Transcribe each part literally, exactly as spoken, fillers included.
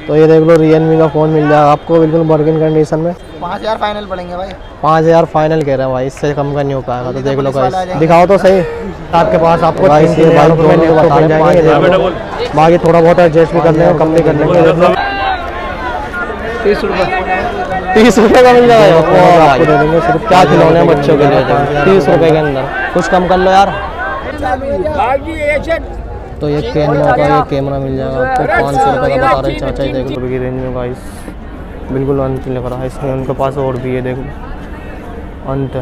तो ये देख लो रियलमी का फ़ोन मिल जाएगा आपको बिल्कुल वर्किंग कंडीशन में। पाँच हज़ार फाइनल पड़ेंगे भाई। पाँच हज़ार फाइनल कह रहे हैं भाई, इससे कम का नहीं हो पाएगा। तो देख लो गाइस, दिखाओ तो सही आपके पास आपको तीन तीन हज़ार रुपये में बता जाएंगे। बाकी थोड़ा बहुत एडजस्ट भी कर लेंगे, कम भी कर लेंगे। देख लो तीस रुपये तीस रुपये का मिल जाएगा आपको, दे देंगे सिर्फ। क्या खिलौने बच्चों के लिए तीस रुपये के अंदर, कुछ कम कर लो यार। तो ये कैमरा का ये कैमरा मिल जाएगा आपको पाँच सौ रुपये का बता रहे चाचा। देख लो की रेंज में गाइस, बिल्कुल अंत लग रहा है इसमें। उनके पास और भी है, देखो अंत।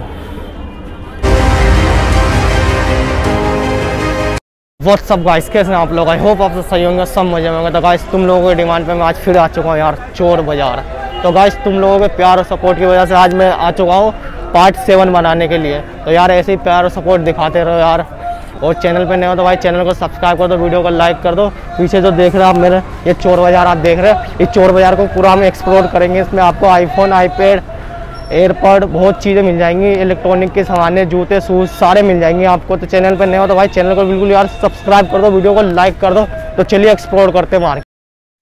व्हाट्सअप गाइस, कैसे हैं आप लोग? आई होप आप सब सही होंगे, सब मजे में होंगे। तो गाइस तुम लोगों की डिमांड पे मैं आज फिर आ चुका हूँ यार, चोर बाजार। तो गाइस तुम लोगों के प्यार और सपोर्ट की वजह से आज मैं आ चुका हूँ पार्ट सेवन बनाने के लिए। तो यार ऐसे ही प्यार और सपोर्ट दिखाते रहो यार। और चैनल पे नए हो तो भाई चैनल को सब्सक्राइब कर दो, वीडियो को लाइक कर दो। पीछे जो देख रहे हो आप मेरे, ये चोर बाजार आप देख रहे हो, इस चोर बाजार को पूरा हम एक्सप्लोर करेंगे। इसमें आपको आईफोन, आईपैड, एयरपॉड, बहुत चीज़ें मिल जाएंगी। इलेक्ट्रॉनिक के सामान्य, जूते, शूज़ सारे मिल जाएंगे आपको। तो चैनल पर नए हो तो भाई चैनल को बिल्कुल यार सब्सक्राइब कर दो, वीडियो को लाइक कर दो। तो चलिए एक्सप्लोर करते हैं मार्केट।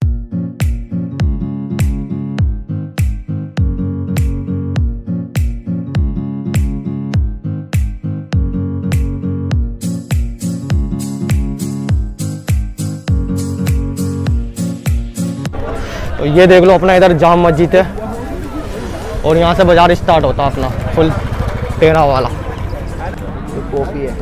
तो ये देख लो अपना इधर जाम मस्जिद है और यहाँ से बाजार स्टार्ट होता है अपना फुल टेढ़ा वाला। कॉफी है,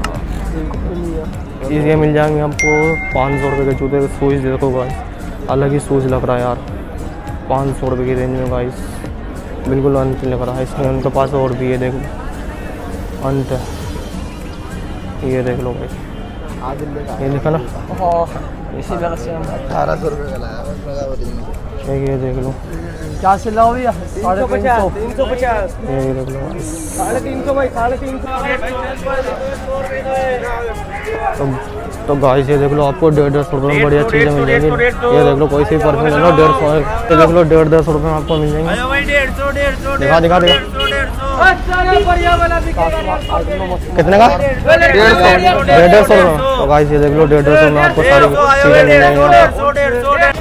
ये मिल जाएंगे आपको पाँच सौ रुपये के जूते के शूज़। देखो गाइस, अलग ही शूज़ लग रहा है यार, पाँच सौ रुपये की रेंज में गाइस, बिल्कुल अंत लग रहा है इसमें। उनके पास और भी है, देखो अंत। ये देख लो गाइस, ये देखा ना, इसी तरह से अठारह सौ रुपये का लाया। ये देख लो क्या सिला हो भैया? साढ़े पचास, तीन सौ पचास। ये देख लो साढ़े तीन सौ भाई, साढ़े तीन सौ। तो तो गाइस ये देख लो आपको डेढ़ डेढ़ सौ रुपये में बढ़िया चीज़ें मिल जाएंगी। ये देख लो कोई सी परफ्यूम ले लो डेढ़ सौ, ये देख लो डेढ़ डेढ़ सौ रुपये में आपको मिल जाएंगे। दिखा दिखा दिखा कितने का? डेढ़ सौ डेढ़ डेढ़ सौ रुपये। तो गाइस ये देख लो डेढ़ डेढ़ सौ में आपको सारी चीज़ें मिल जाएंगी।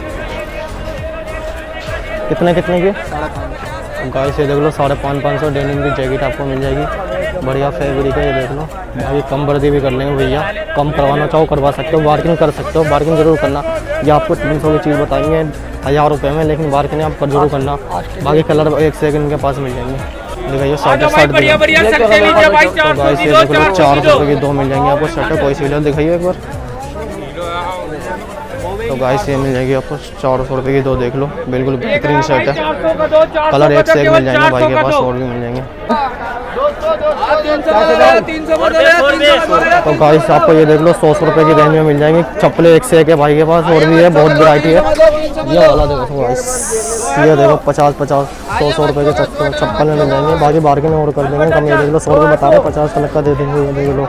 कितने कितने की? गाइस ये देख लो साढ़े पाँच पाँच सौ डेनिम की जैकेट आपको मिल जाएगी, बढ़िया फैब्रिक है। ये देख लो भाई, कम वर्दी भी कर लेंगे भैया, कम करवाना चाहो करवा सकते हो, बार्गिंग कर सकते हो, बार्गिंग जरूर करना। ये आपको तीन सौ की चीज़ बताएंगे हज़ार रुपये में, लेकिन बार्गिंग आप जरूर करना। बाकी कलर एक से एक इनके पास मिल जाएंगे। दिखाइए साढ़े साठ। तो गाइस ये देख लो चार सौ रुपये की दो मिल जाएंगे आपको शर्ट, कोई सी भी दिखाइए एक बार। तो गाइस ये मिल जाएगी आपको चार सौ रुपये की दो, देख लो बिल्कुल बेहतरीन शर्ट है, कलर एक से एक मिल जाएंगे भाई के पास, और भी मिल जाएंगे। तो गाइस आपको ये देख लो सौ सौ रुपये की रेंज में मिल जाएंगी चप्पलें, एक से एक है भाई के पास, और भी है बहुत वैरायटी है। ये वाला देखो गाइस, ये देखो पचास पचास सौ सौ रुपये के चप्पल चप्पल में मिल जाएंगे। बाकी बार्गेन और कर देंगे कम। ये देख लो सौ रुपये बता रहे, पचास तक का दे देंगे। ये देख लो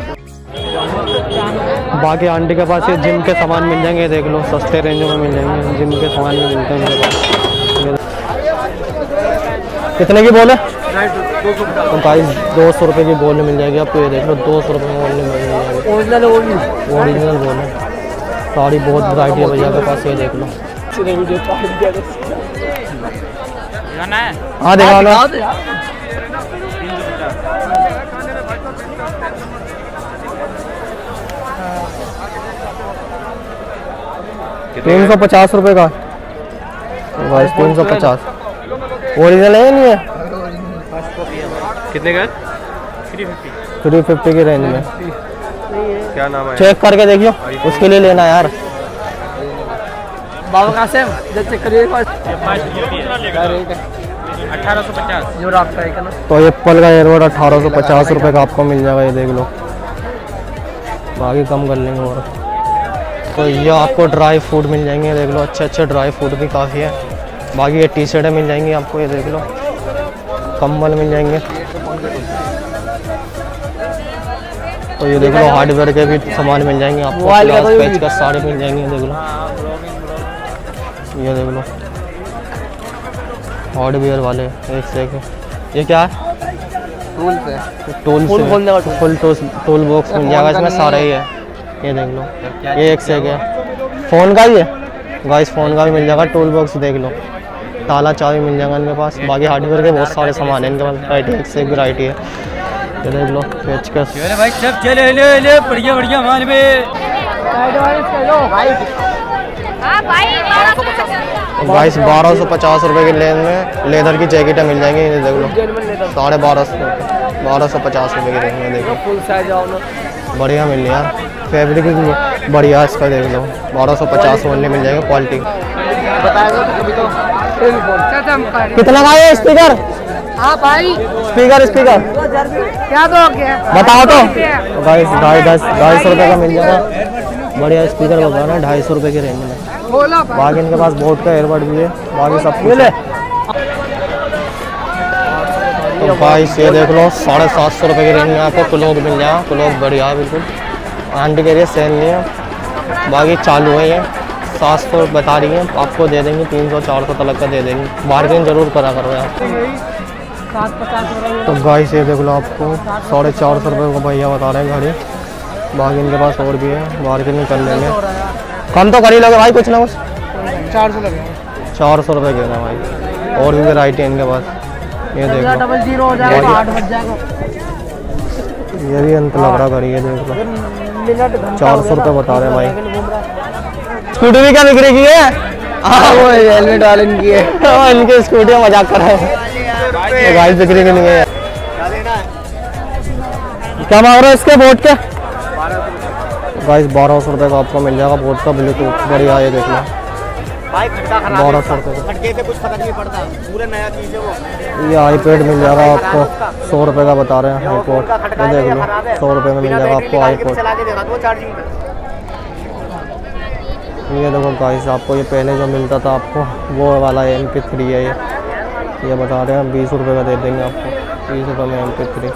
बाकी आंटी के पास ये जिम के सामान मिल जाएंगे, देख लो सस्ते रेंजों में मिल जाएंगे, जिम के सामान भी मिलते हैं इनके पास। कितने की बोले? तो गाइस दो सौ रुपये की बोल मिल जाएगी आपको। ये देख लो दो सौ रुपये में बोल मिल जाएगी, ओरिजिनल ओरिजिनल बोल है। साड़ी बहुत वैरायटी है भैया के पास, ये देख लो। हाँ दिखाओ ना। तीन सौ पचास रुपये का गाइस, तीन सौ पचास ओरिजिनल है नहीं है? कितने का? थ्री फिफ्टी की रेंज में। क्या नाम है? चेक करके देखियो, उसके लिए लेना यार। बाबा कासिम जब चेक करिए अठारह सौ पचास जो आपका है ना। तो एप्पल का एयरबड अठारह सौ पचास रुपये का आपको मिल जाएगा, ये देख लो। बाकी कम कर लेंगे और। तो ये आपको ड्राई फ्रूट मिल जाएंगे, देख लो अच्छे अच्छे ड्राई फ्रूट भी काफ़ी है। बाकी ये टी शर्टें मिल जाएंगी आपको, ये देख लो। कंबल मिल जाएंगे। तो ये देख लो हार्डवेयर के भी सामान मिल जाएंगे आपको, ग्लास पेच का साड़ी मिल जाएंगे, देख लो। ये देख लो हार्डवेयर वाले एक से एक। ये क्या है? टूल पे टूल से फुल टूल बॉक्स मिल जाएगा, इसमें सारा ही है। ये देख लो, ये एक से एक है। फ़ोन का ही है, गाइस फ़ोन का भी मिल जाएगा, टूल बॉक्स देख लो, ताला चाबी मिल जाएगा इनके पास। बाकी हार्डवेयर के बहुत सारे सामान है इनके पास, वैरायटी एक से एक वैरायटी है। ये देख लो पेचकस भाई सब चले ले ले बढ़िया बढ़िया माल में गाइस बारह सौ पचास रुपये की लेन में लेदर की जैकेटें मिल जाएंगी। ये देख लो साढ़े बारह सौ बारह सौ पचास रुपये की रेंज में देखो फुल साइज आओ ना, बढ़िया मिल रही है यार, फैब्रिक भी बढ़िया है इसका। देख लो बारह सौ पचास ओनली मिल जाएगा, क्वालिटी कितना का है स्पीकर? हाँ भाई स्पीकर स्पीकर क्या दो क्या बताओ तो। गाइस ढाई दस ढाई सौ रुपये का मिल जाएगा, बढ़िया स्पीकर बता रहे हैं ढाई सौ रुपये की रेंज में। बोला बाकी इनके पास बोट का एयरबड भी है, बाकी सब कुछ है। तो गाइस ये देख लो साढ़े सात सौ रुपये की रेंज में आपको क्लोक मिल जाएगा, क्लोक बढ़िया है बिल्कुल, आंटी के लिए सेल नहीं है। बाकी चालू है ये सात सौ बता रही है, आपको दे देंगे तीन सौ चार सौ तक का दे देंगे, बार्गेन जरूर करा करो यार। तो गाइस ये देख लो आपको साढ़े चार सौ रुपये को भैया बता रहे हैं घड़ी। बाकी इनके पास और भी है, बार्गेनिंग कर लेंगे, कम तो कर ही लोगे भाई कुछ ना कुछ। चार सौ लगे चार सौ रुपये के ना भाई, और भी वेराइटी है इनके पास। ये देख लो डबल जीरो हो जाएगा, आठ बज जाएगा। ये भी अंत लग रहा घड़ी, ये देख लो चार सौ रुपये बता रहे हैं भाई। स्कूटी भी क्या बिक्री की है? वो हेलमेट वाले इनकी है, इनकी स्कूटी में मजाक कर रहे हैं, गाइस बिक्री की नहीं है। क्या मांग रहे हो इसके बोट के? गाइस बारह सौ रुपये का आपको मिल जाएगा बोट का ब्लूटूथ, बढ़िया ये देख लो बारह सौ रुपये का। कुछ फर्क नहीं पड़ता, पूरे नया चीज है वो। ये आईपैड मिल जाएगा आपको सौ रुपये का बता रहे हैं आईपॉड, ये देख लो सौ रुपये में मिल जाएगा आपको आईपॉड। ये देखो गाइस आपको ये पहले जो मिलता था आपको वो वाला एम पी थ्री है, ये ये बता रहे हैं बीस रुपये का दे देंगे आपको, बीस रुपये में एम पी थ्री।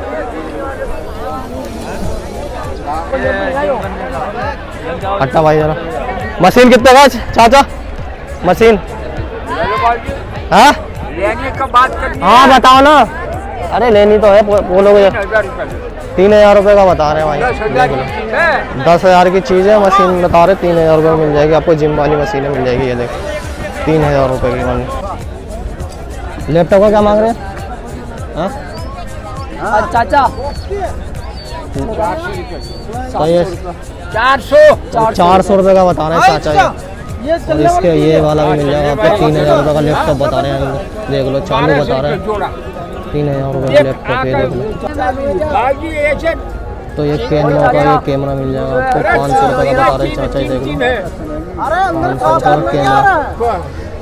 हट्टा भाई जरा, मशीन कितने का चाचा? मशीन हाँ हाँ बताओ ना, अरे लेनी तो है, बोलोगे तीन हजार रुपये का बता रहे हैं भाई। दस हजार की चीज़ है, मशीन बता रहे तीन हजार रुपये मिल जाएगी आपको, जिम वाली मशीनें मिल जाएगी। ये देखो तीन हजार रुपये की मान। लैपटॉप का क्या मांग रहे हैं? हाँ चाचा चार सौ चार सौ रुपये का बता रहे हैं चाचा ये, और इसके ये वाला भी मिल जाएगा आपको तीन हजार रुपये का लैपटॉप बता रहे हैं। देख लो चालू बता रहे हैं तीन हजार रुपये का लैपटॉप, ये देख लो। तो ये कैमरा का ये कैमरा मिल जाएगा आपको पाँच सौ रुपये का बता रहे हैं चाचा, ये देख लो पाँच सौ रुपये का कैमरा,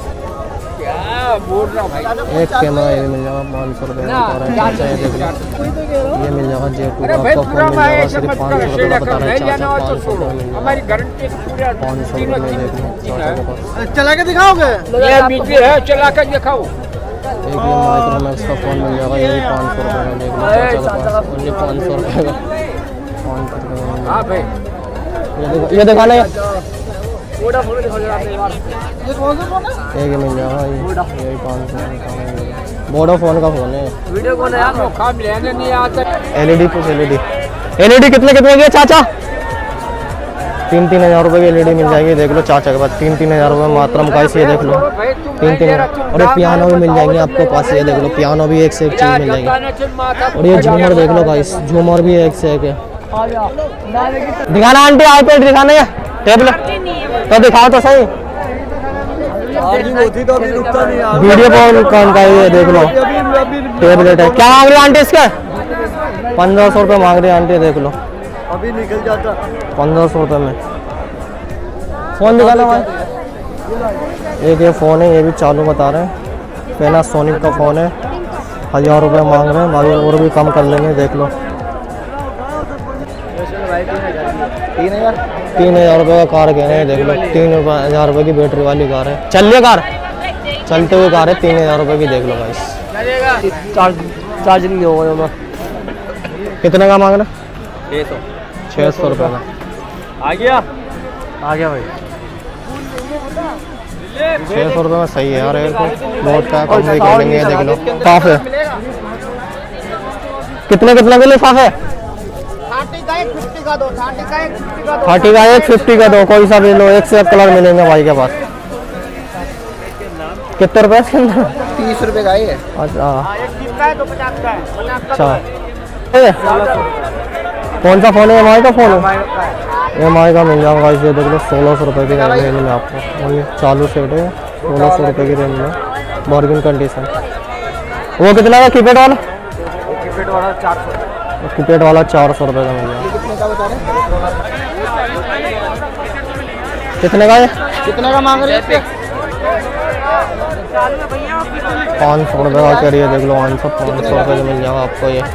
एक कैमरा ये भी मिल जाएगा पाँच सौ रुपये का बता रहे हैं चाचा, ये देख लो ये मिल जाएगा जे टू का आपको फोन मिल जाएगा सिर्फ पाँच सौ रुपये का बता रहे हैं चाचा, पाँच सौ रुपये मिल जाएगा, पाँच सौ रुपये में देख लो चाचा के पास। चला के दिखाओगे? ये है चला के दिखाओ। एक ये माइक्रोमैक्स का फ़ोन मिल जाएगा, ये भी पाँच सौ रुपये का, देख लो चाचा के पास, ये पाँच सौ रुपये का, पाँच सौ रुपये का। ये दिखाना है ये कौन सा फोन है? एक मिल जाएगा ये, ये पाँच सौ वोडाफोन का फ़ोन है। वीडियो कौन है यार? लेने नहीं आता। एलईडी कुछ एलईडी एलईडी कितने कितने की है चाचा? तीन तीन हजार रुपये की एलईडी मिल जाएगी, देख लो चाचा के पास तीन तीन हजार रुपये मात्रम गाइस, ये देख लो तीन तीन। और ये पियानो भी मिल जाएंगे आपको पास, ये देख लो पियानो भी एक से एक चीज़ मिल जाएगी। और ये झूमर देख लो गाइस, झूमर भी एक से एक है। दिखाना आंटी आईपैड दिखाना है, टेबलेट तो दिखाओ तो सही। वीडियो कॉल कौन का ये देख लो टेबलेट है। क्या मांग रही है आंटी इसके? पंद्रह सौ रुपये मांग रही है आंटी, देख लो अभी निकल जाता पंद्रह सौ रुपये में। फ़ोन दिखाना भाई, एक ये फ़ोन है, ये भी चालू बता रहे हैं, पैनासोनिक का फ़ोन है, हज़ार रुपये मांग रहे हैं, बाकी और भी कम कर लेंगे, देख लो तीन हजार तीन हज़ार रुपये का कार कह रहे हैं, देख लो तीन हज़ार रुपये की बैटरी वाली कार है, चल रही कार, चलते हुए कार है, तीन हज़ार रुपये की, देख लो भाई। चार्ज चार्ज नहीं होगा। कितने का मांग रहे? छः सौ छः सौ रुपये का। आ गया आ गया भाई, छः सौ रुपये में सही है यार, एयरपोर्ट बहुत का कम भी कर लेंगे, देख लो काफ़ है। कितने कितने के लिफाफे? थर्टी का एक फिफ्टी का दो, कोई सा भी लो, एक से एक कलर मिलेंगे भाई के पास। कितने रुपए इसके अंदर? तीस रुपए का है। अच्छा अच्छा, कौन सा फोन है? एम आई का फोन है? एम आई का मिल जाएगा इसे देख लो, सोलह सौ रुपये की रेंज में आपको चालू सेट है, सोलह सौ रुपये की रेंज में, बॉर्गिन कंडीशन। वो कितना का कीपैड वाला? कीपैड वाला चार सौ। कीपैड वाला चार सौ रुपये का मिल जाएगा। कितने का बता रहे? कितने का है? कितने का मांग रहे हैं? पाँच सौ रुपये का करिए देख लो, पाँच सौ पाँच सौ रुपये का मिल जाएगा आपको ये।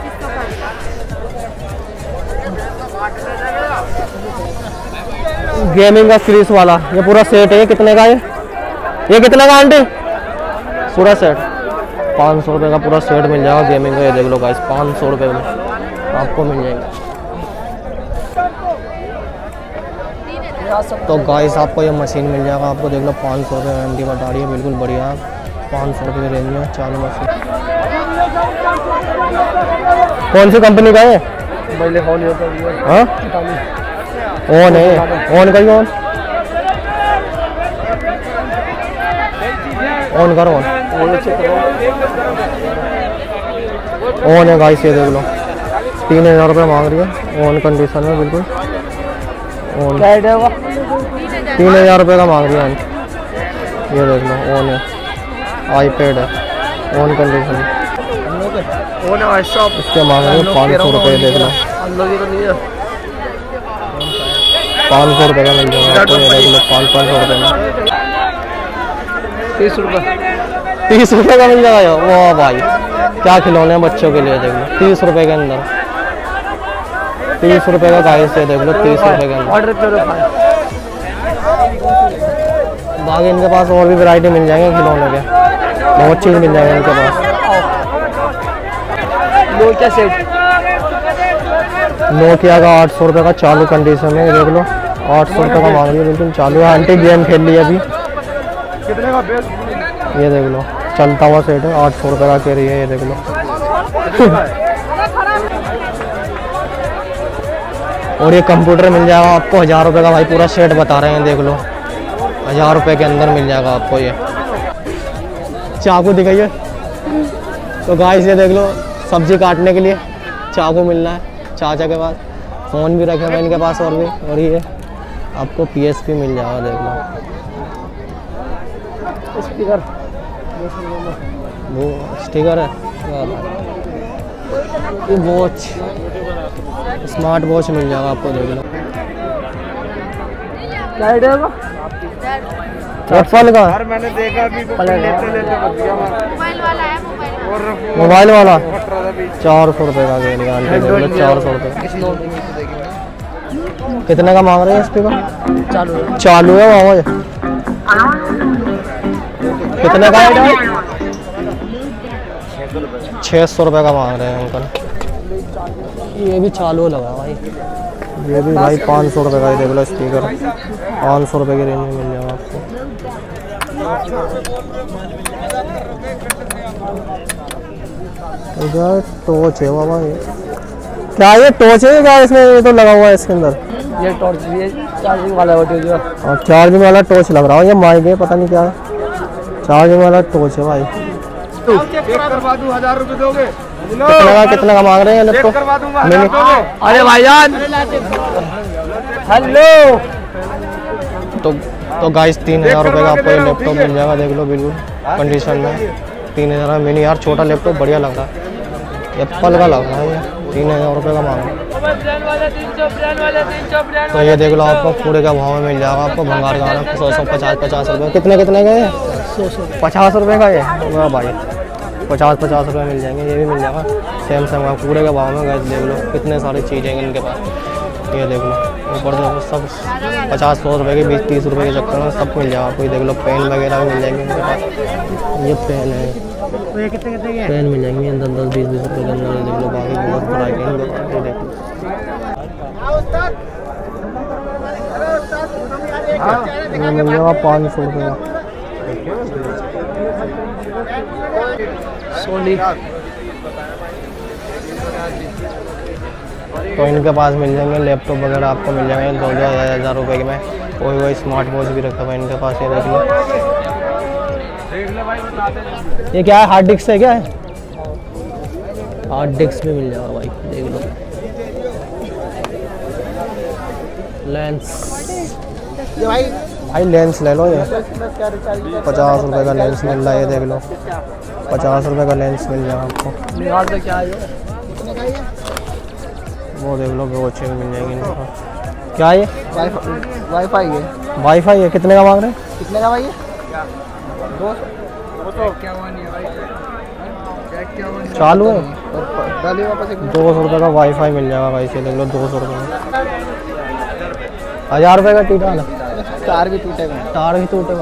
गेमिंग का सीरीज वाला ये पूरा सेट है, कितने का है? ये कितने का आंटी? पूरा सेट पाँच सौ रुपये का पूरा सेट मिल जाएगा गेमिंग का, ये देख लो गाइस, पाँच सौ रुपये में आपको मिल जाएगा। तो गाइस आपको ये मशीन मिल जाएगा, आपको देख लो पाँच सौ रुपये आंटी बता रही है, बिल्कुल बढ़िया, पाँच सौ रुपये की रेंज में चालू मशीन। कौन सी कंपनी का है? हाँ ओन है, ओन का ही ओन ऑन करो, ऑन है गाइस, ये देख लो तीन हज़ार रुपये मांग रही है, ऑन कंडीशन में बिल्कुल ऑन, तीन हज़ार रुपये का मांग रही है, ये देख लो ऑन है, आईपैड है, ऑन कंडीशन में, इसके मांग रही है पाँच सौ रुपये, देख लो पाँच सौ रुपये का मिल जाएगा, देख लो पाँच पाँच सौ रुपये में तीस रुपये तीस रुपये का मिल जाएगा। वाह भाई क्या खिलौने हैं बच्चों के लिए, देख लो तीस रुपये के अंदर, तीस रुपये का गाइस से देख लो, तीस रुपये के अंदर। बाकी इनके पास और भी वैरायटी मिल जाएंगे खिलौने के, बहुत चीज़ मिल जाएगी इनके पास। नोकिया सेट, नोकिया का आठ सौ रुपये का चालू कंडीशन है, देख लो आठ सौ रुपये का मांग रही है, बिल्कुल चालू है, आंटी गेम खेल ली अभी, कितने का बेस? ये देख लो चलता हुआ सेट है, आठ सौ रुपये का कह रही है, ये देख लो और ये कंप्यूटर मिल जाएगा आपको हज़ार रुपये का, भाई पूरा सेट बता रहे हैं, देख लो हज़ार रुपये के अंदर मिल जाएगा आपको ये। चाकू दिखाइए, तो गाइस ये देख लो सब्जी काटने के लिए चाकू मिलना है चाचा के पास, फ़ोन भी रखे हुए इनके पास और भी, और ये आपको पीएसपी मिल जाएगा, देख लो स्पीकर, वो स्टिकर है, ये वॉच स्मार्ट वॉच मिल जाएगा आपको, देख लो क्या आइडिया होगा? एप्पल का यार मैंने देखा अभी तो लेते लेते बच गया मैं। मोबाइल वाला है, मोबाइल वाला। मोबाइल वाला फट रहा था अभी। चार सौ रुपये का देंगे आंटी, देख लो चार सौ रुपये। कितने का मांग रहे हैं स्पीकर? चालू है, चालू है वो, कितने का है? छः सौ रुपये का मांग रहे हैं अंकल। ये भी चालू लगा भाई, ये भी भाई पाँच सौ रुपये का ही, देख लो स्पीकर पाँच सौ रुपये की रेंज में मिल जाएगा आपको। इधर टॉर्च है बाबा, ये क्या ये टॉर्च है क्या? इसमें ये तो लगा हुआ है इसके अंदर, ये टॉर्च, ये चार्जिंग वाला है, और चार्जिंग वाला टॉर्च लग रहा है, ये माइक है पता नहीं क्या है, चार्जिंग वाला टॉर्च है भाई। करवा दूं, हजार रुपए दोगे? कितने का कितने का मांग रहे हैं लैपटॉप? करवा दूंगा, नहीं, अरे भाईजान हेलो। तो तो गाइस तीन हज़ार रुपये का आपको ये लैपटॉप मिल जाएगा, देख लो बिल्कुल कंडीशन में, तीन हज़ार मिनी यार, छोटा लैपटॉप बढ़िया लग रहा है, एप्पल का लग रहा है, ये तीन हज़ार रुपये का मांग रहा है। तो ये देख लो आपको पूरे का भाव में मिल जाएगा आपको, भंगार का सौ सौ पचास पचास रुपये, कितने कितने का है? सौ सौ पचास रुपये का ये, वाह भाई पचास पचास रुपये मिल जाएंगे, ये भी मिल जाएगा सैमसंग का पूरे के भाव में। गाइस देख लो कितने सारी चीज़ें हैं इनके पास, ये देख लो ऊपर से सब पचास सौ रुपये के, बीस तीस रुपये के चक्कर में सब मिल जाएगा आपको। ये देख लो पेन वगैरह भी मिल जाएंगे इनके पास, ये पेन है, कितने कितने के? पेन मिल जाएंगे दस दस बीस बीस रुपये के अंदर, ये देख लो बाकी बहुत वैरायटी है इनके पास, ये देख लो ये मिल जाएगा पाँच सौ रुपये का। सोनी तो इनके पास मिल जाएंगे लैपटॉप वगैरह आपको मिल जाएंगे दो दो हज़ार रुपये में। कोई वही स्मार्ट वॉच भी रखा हुआ है इनके पास, ये देख लो। ये क्या है, हार्ड डिस्क है क्या है? हार्ड डिस्क भी मिल जाएगा भाई, देख लो। लेंस भाई भाई लेंस ले लो, ये पचास रुपए का लेंस मिल रहा है, ये देख लो। पचास रुपए का लेंस मिल जाएगा आपको। निकाल पे क्या है वो देख लो, वो अच्छे मिल जाएंगे इनके पास। क्या है ये? वाईफाई है। वाईफाई है, कितने का मांग रहे हैं? कितने का भाई ये? चालू है, डालिए वापस एक। दो सौ रुपये का वाईफाई मिल जाएगा भाई, से देख लो दो सौ रुपये में। हज़ार रुपये का टीटा ना, तार भी टूटेगा। तार भी टूटेगा।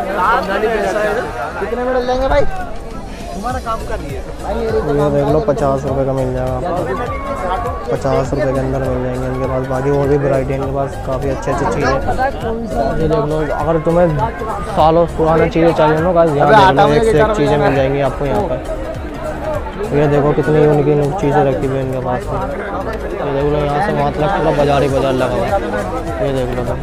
कितने में डाल देंगे भाई? तुम्हारा काम कर रही है भाई। ये देख लो पचास रुपये का मिल जाएगा आपको, पचास रुपये के अंदर मिल जाएंगे इनके पास। बाकी और भी वैरायटी इनके पास काफ़ी अच्छी अच्छी चीज़ें। ये देख लो, अगर तुम्हें सालों पुराना चीज़ें चाहिए ना गाइस, यहाँ देख लो एक से एक चीज़ें मिल जाएंगी आपको यहाँ पर। ये देखो कितनी यूनिक यूनिक चीज़ें रखी हुई इनके पास। ये देख लो, यहाँ से वहाँ तक पूरा बाजार ही बाजार लगा हुआ है। ये देख लो,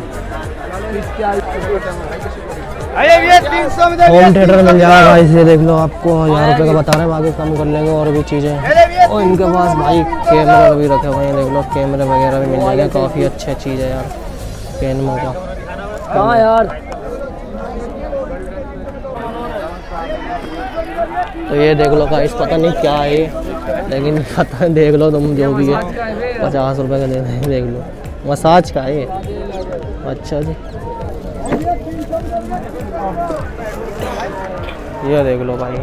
होम थिएटर मिल जाएगा भाई, ये देख लो आपको हज़ार रुपये का बता रहे हैं, बाकी कम कर लेंगे। और भी चीज़ें, और इनके पास भाई कैमरा भी रखे हुए हैं, देख लो कैमरे वगैरह भी मिल जाएंगे। काफ़ी अच्छी चीज़ है यार कैनमो का। हाँ यार, तो ये देख लो गाइस, पता नहीं क्या है लेकिन पता है, देख लो तुम जो भी है, पचास रुपये का दे दें। देख लो मसाज का है ये। अच्छा जी, ये देख लो भाई।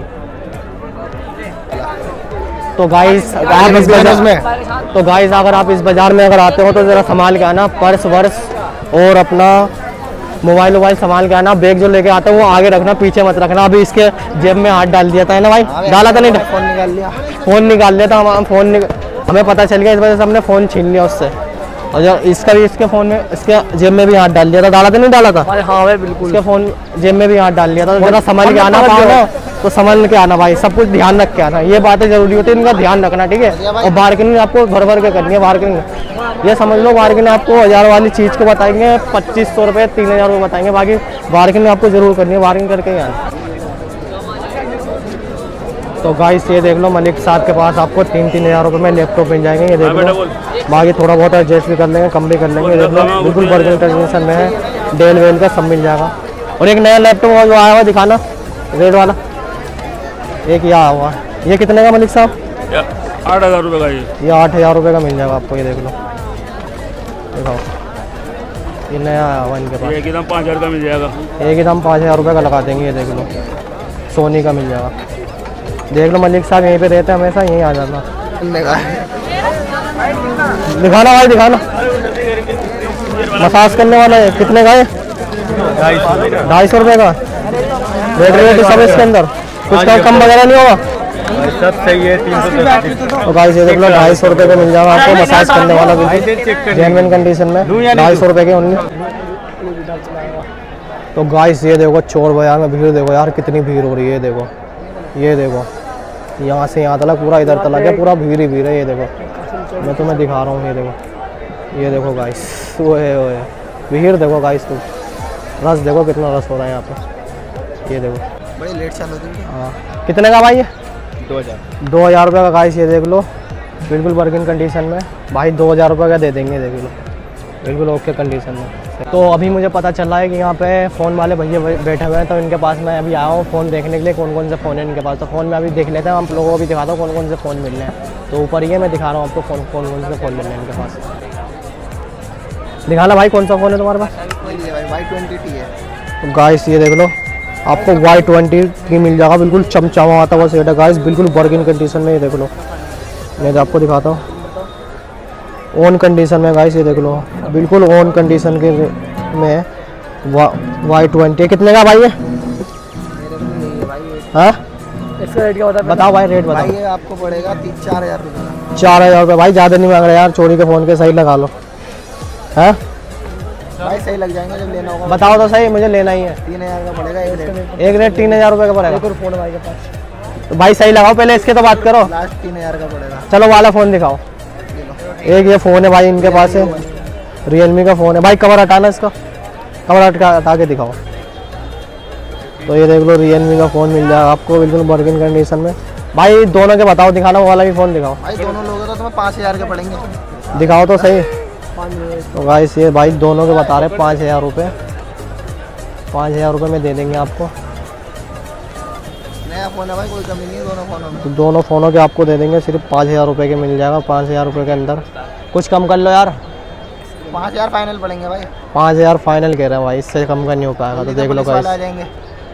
तो गाइस आप इस बाजार में तो गाइस अगर आप इस बाज़ार में अगर आते हो तो ज़रा संभाल के आना, पर्स वर्स और अपना मोबाइल वोबाइल संभाल के आना। बैग जो लेके आते हो वो आगे रखना, पीछे मत रखना। अभी इसके जेब में हाथ डाल दिया था ना भाई, डाला था नहीं? फोन निकाल लिया, फ़ोन निकाल लिया था हम, फ़ोन निक... हमें पता चल गया, इस वजह से हमने फ़ोन छीन लिया उससे। और जब इसका भी इसके फ़ोन में इसके जेब में भी हाथ डाल दिया था, डाला था नहीं डाला था? हाँ भाई बिल्कुल, इसके फ़ोन जेब में भी हाथ डाल दिया था। तो जरा संभाल के आना, पाओ ना तो संभल के आना भाई, सब कुछ ध्यान रख के आना। ये बातें जरूरी होती है, इनका ध्यान रखना, ठीक है? और बार्गेनिंग आपको भर भर के करनी है। बार्गेनिंग ये समझ लो, बार्गेनिंग आपको हज़ार वाली चीज़ को बताएंगे पच्चीस सौ रुपये तीन हज़ार रुपये बताएंगे, बाकी बार्गेनिंग आपको जरूर करनी है, बार्गेनिंग करके ही आना। तो गाइस ये देख लो, मलिक साहब के पास आपको तीन तीन हज़ार रुपये में लैपटॉप मिल जाएंगे। ये देख लो, बाकी थोड़ा बहुत एडजस्ट भी कर लेंगे, कम भी कर लेंगे। देख लो बिल्कुल वर्जिनल कंडीशन में है, डेल वेल का सब मिल जाएगा। और एक नया लैपटॉप जो आया हुआ दिखाना, रेड वाला एक ये आया हुआ है, ये कितने का मलिक साहब? आठ हज़ार रुपये का। ये ये आठ हज़ार रुपये का मिल जाएगा आपको। ये देख लो, दिखाओ, ये नया आया हुआ इनके पास, एक ही दाम पाँच हज़ार का मिल जाएगा। एक ही दाम पाँच हज़ार रुपये का लगा देंगे। ये देख लो, सोनी का मिल जाएगा। देख लो मलिक साहब यहीं पे रहते हैं हमेशा, यहीं आ जाना। दिखाना भाई, दिखाना। मसाज करने वाला है, कितने का है? ढाई सौ रुपये का। बैटरी सब इसके अंदर, कुछ का कम वगैरह नहीं होगा? सब सही है, तीन सौ। तो गाइस ये देख लो, ढाई सौ रुपये का मिल जाएगा आपको मसाज करने वाला, बिल्कुल जेन्युइन कंडीशन में, ढाई सौ रुपये के ओनली। तो गाइस ये देखो, चोर बाजार में भीड़ देखो यार, कितनी भीड़ हो रही है। देखो, ये देखो, यहाँ से यहाँ तक पूरा इधर तक है, पूरा भीड़ ही भीड़ है। ये देखो, मैं तुम्हें दिखा रहा हूँ, ये देखो, ये देखो गाइस, वो है वो है भीड़ देखो गाइस, तुम रस देखो कितना रस हो रहा है यहाँ पे। ये देखो बड़ी लेट चालू होती है। हाँ, कितने का भाई? ये दो हज़ार दो हज़ार रुपये का गाइस। ये देख लो, बिल्कुल वर्किंग कंडीशन में भाई, दो हज़ार रुपये का दे देंगे। देख लो, बिल्कुल ओके कंडीशन में। तो अभी मुझे पता चल रहा है कि यहाँ पे फ़ोन वाले भैया बैठे हुए हैं, तो इनके पास मैं अभी आया हूँ फ़ोन देखने के लिए, कौन कौन से फ़ोन है इनके पास। तो फ़ोन में अभी देख लेते हैं, आप लोगों को भी दिखाता हूँ कौन कौन से फ़ोन मिल रहे हैं। तो ऊपर ही है, मैं दिखा रहा हूँ आपको फ़ोन कौन कौन से फ़ोन मिल रहे हैं इनके पास। दिखाना भाई, कौन सा फ़ोन है तुम्हारे पास? वाई ट्वेंटी टी है। तो गाइस ये देख लो, आपको वाई ट्वेंटी की मिल जाएगा, बिल्कुल चमचमा आता हुआ सेट है गाइस, बिल्कुल वर्किंग कंडीशन में। ये देख लो, मैं आपको दिखाता हूँ, ऑन कंडीशन में गाइस। ये देख लो, बिल्कुल ऑन कंडीशन के में वाई ट्वेंटी। कितने का भाई है? हाँ इसका रेट क्या होता है? बताओ भाई, रेट बताओ। भाई ये आपको पड़ेगा तीन चार हज़ार रुपये। चार हज़ार रुपये भाई, ज़्यादा नहीं मांग रहे यार, चोरी के फ़ोन के सही लगा लो। है भाई सही लग जाएंगे जब लेना होगा। बताओ तो सही, मुझे लेना ही है। तीन हज़ार का पड़ेगा एक रेट। एक रेट तीन हज़ार रुपये का पड़ेगा। एक और फोन भाई के पास। तो भाई सही लगाओ, पहले इसके तो बात करो। लास्ट तीन हज़ार का पड़ेगा। चलो वाला फ़ोन दिखाओ। एक ये फ़ोन है भाई इनके पास है, रियलमी का फ़ोन है भाई। कवर हटाना इसका, कवर हटा हटा के दिखाओ। तो ये देख लो रियलमी का फ़ोन मिल जाएगा आपको बिल्कुल वर्किंग कंडीशन में। भाई दोनों के बताओ, दिखाना वो वाला भी फ़ोन दिखाओ। भाई दोनों लोग तो तुम्हें पाँच हज़ार के पड़ेंगे। दिखाओ तो सही। तो गाइस ये भाई दोनों के बता रहे हैं पाँच हज़ार रुपये, पाँच हज़ार रुपये में दे देंगे आपको। नया फ़ोन है भाई, कोई कमी नहीं है दोनों फ़ोनों में। तो दोनों फ़ोनों के आपको दे देंगे सिर्फ पाँच हज़ार रुपये के मिल जाएगा। पाँच हज़ार रुपये के अंदर कुछ कम कर लो यार। पाँच हज़ार फाइनल पड़ेंगे भाई। पाँच हज़ार फाइनल कह रहे हैं भाई, इससे कम का नहीं हो पाएगा। तो देख लो गाइस, आ जाएंगे।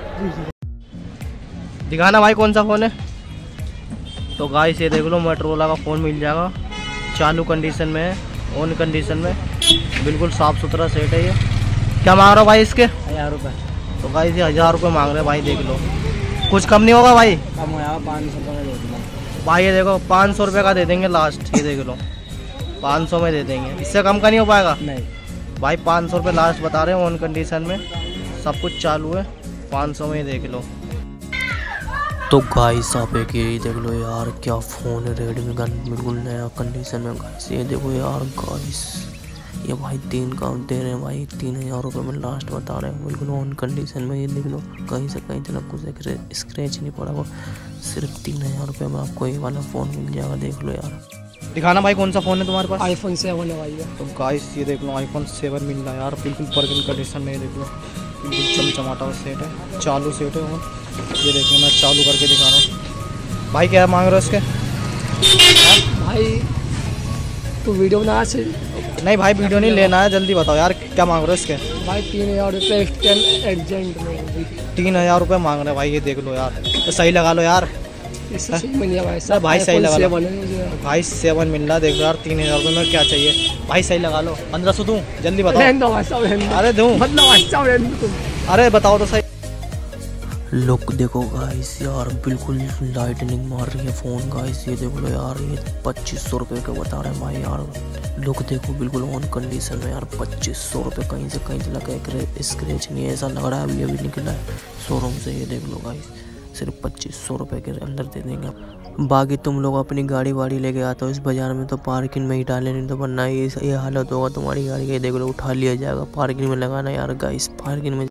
दिखाना भाई कौन सा फ़ोन है। तो गाइस ये देख लो मोटरोला का फ़ोन मिल जाएगा, चालू कंडीशन में है, ऑन कंडीशन में, बिल्कुल साफ़ सुथरा सेट है ये। क्या मांग रहे हो भाई इसके? हज़ार रुपये। तो गाइस ये हज़ार रुपये मांग रहे हैं भाई, देख लो कुछ कम नहीं होगा भाई। कम हो जाएगा, पाँच सौ रुपये दे दूँगा भाई ये देखो पाँच सौ रुपये का दे देंगे लास्ट, ये देख लो पाँच सौ में दे देंगे, इससे कम का नहीं हो पाएगा। नहीं भाई पाँच सौ रुपये लास्ट बता रहे हैं, ऑन कंडीशन में सब कुछ चालू है, पाँच सौ में देख लो। तो गाइस आप एक ये देख लो यार, क्या फ़ोन है, रेडमी का बिल्कुल नया कंडीशन में गाइस। ये देखो यार गाइस, ये भाई तीन का दे रहे हैं भाई, तीन हज़ार रुपये में लास्ट बता रहे हैं, बिल्कुल ऑन कंडीशन में। ये देख लो कहीं से कहीं तक कुछ स्क्रैच नहीं पड़ा, वो सिर्फ तीन हज़ार रुपये में आपको ये वाला फ़ोन मिल जाएगा। देख लो यार, दिखाना भाई कौन सा फ़ोन है तुम्हारे पास। आईफोन सेवन है भाई। तो गाइस ये देख लो आईफोन सेवन मिल रहा है यार, बिल्कुल वर्किंग कंडीशन में। ये देख लो बिल्कुल चमचमाता सेट है, चालू सेट है। और ये देख लो मैं चालू करके दिखा रहा हूँ। भाई क्या मांग रहे हो इसके? भाई तो वीडियो बना से नहीं भाई वीडियो नहीं लेना है, जल्दी बताओ यार क्या मांग रहे हो इसके? भाई तीन हज़ार रुपये स्कैन एजेंट में। तीन हज़ार रुपये मांग रहे हैं भाई, ये देख लो यार, तो सही लगा लो यार। इससे सही मिल जाएगा भाई सर भाई सही लगा लो। मुझे भाई सेवन मिल रहा है, देख लो यार तीन हज़ार रुपये में क्या चाहिए भाई, सही लगा लो। पंद्रह सौ दूँ, जल्दी बताओ। रहने दो भाई साहब, रहने दो। अरे दूँ, मतलब भाई साहब रहने दो तुम। अरे बताओ तो सही। लुक देखो गाइस यार, बिल्कुल लाइटनिंग मार रही है फ़ोन गाइस। ये देखो लो यार, ये पच्चीस सौ रुपये का बता रहे हैं भाई यार। लुक देखो बिल्कुल ऑन कंडीशन में यार, पच्चीस सौ रुपये कहीं से कहीं लगा है, स्क्रैच नहीं है, ऐसा लग रहा है अभी अभी निकला है शोरूम से। ये देख लो गाइस, सिर्फ पच्चीस सौ रुपये के अंदर दे देंगे। बाकी तुम लोग अपनी गाड़ी वाड़ी लेके आते हो इस बाज़ार में तो पार्किंग में ही डाले, नहीं तो वरना ये ये हालत होगा तुम्हारी गाड़ी का। देख लो उठा लिया जाएगा, पार्किंग में लगाना यार गाइस, पार्किंग में